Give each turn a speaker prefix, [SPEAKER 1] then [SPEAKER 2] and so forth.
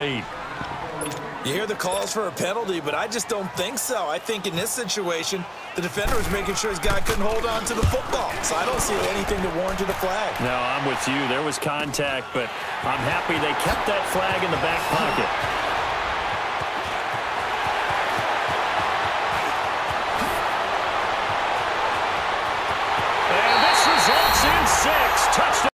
[SPEAKER 1] You hear the calls for a penalty, but I just don't think so. I think in this situation, the defender was making sure his guy couldn't hold on to the football. So I don't see anything that warranted a flag.
[SPEAKER 2] No, I'm with you. There was contact, but I'm happy they kept that flag in the back pocket.